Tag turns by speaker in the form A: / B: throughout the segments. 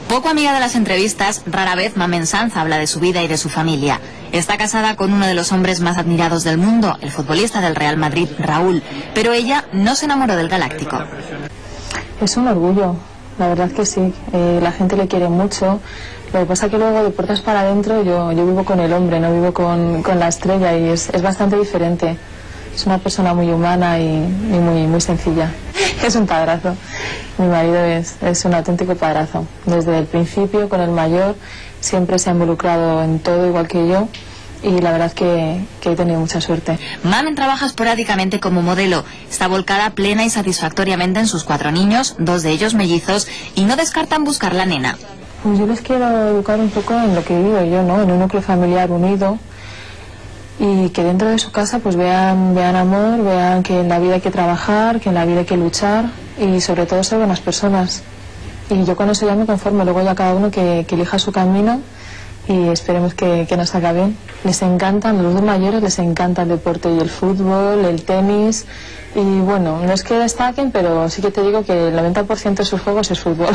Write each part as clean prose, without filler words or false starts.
A: Poco amiga de las entrevistas, rara vez Mamen Sanz habla de su vida y de su familia. Está casada con uno de los hombres más admirados del mundo, el futbolista del Real Madrid, Raúl, pero ella no se enamoró del galáctico.
B: Es un orgullo, la verdad que sí. La gente le quiere mucho. Lo que pasa que luego de puertas para adentro yo vivo con el hombre, no vivo con la estrella, y es bastante diferente. Es una persona muy humana y muy sencilla. Es un padrazo. Mi marido es un auténtico padrazo. Desde el principio, con el mayor, siempre se ha involucrado en todo igual que yo, y la verdad que he tenido mucha suerte.
A: Mamen trabaja esporádicamente como modelo. Está volcada plena y satisfactoriamente en sus 4 niños, 2 de ellos mellizos, y no descartan buscar la nena.
B: Pues yo les quiero educar un poco en lo que vivo yo, ¿no? En un núcleo familiar unido, y que dentro de su casa pues vean amor, vean que en la vida hay que trabajar, que en la vida hay que luchar, y sobre todo ser buenas personas. Y yo con eso ya me conformo. Luego ya cada uno que elija su camino, y esperemos que nos salga bien. Les encantan, los 2 mayores les encanta el deporte y el fútbol, el tenis, y bueno, no es que destaquen, pero sí que te digo que el 90% de sus juegos es fútbol.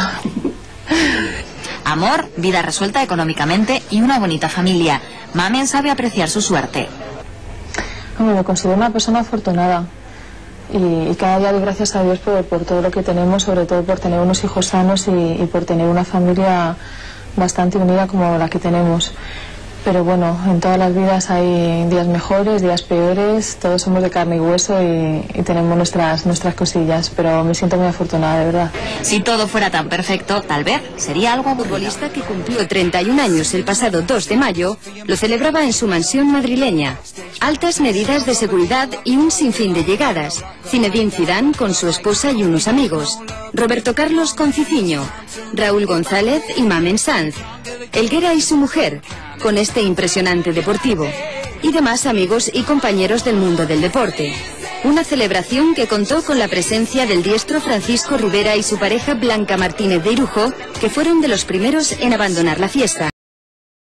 A: Amor, vida resuelta económicamente y una bonita familia. Mamen sabe apreciar su suerte.
B: Hombre, me considero una persona afortunada, y cada día doy gracias a Dios por todo lo que tenemos, sobre todo por tener unos hijos sanos y por tener una familia bastante unida como la que tenemos. Pero bueno, en todas las vidas hay días mejores, días peores, todos somos de carne y hueso y tenemos nuestras cosillas, pero me siento muy afortunada, de verdad.
A: Si todo fuera tan perfecto, tal vez sería algo aburrido.
C: El futbolista, que cumplió 31 años el pasado 2 de mayo, lo celebraba en su mansión madrileña. Altas medidas de seguridad y un sinfín de llegadas. Zinedine Zidane con su esposa y unos amigos. Roberto Carlos con Cicinho. Raúl González y Mamen Sanz. Helguera y su mujer, con este impresionante deportivo. Y demás amigos y compañeros del mundo del deporte. Una celebración que contó con la presencia del diestro Francisco Rivera y su pareja Blanca Martínez de Irujo, que fueron de los primeros en abandonar la fiesta.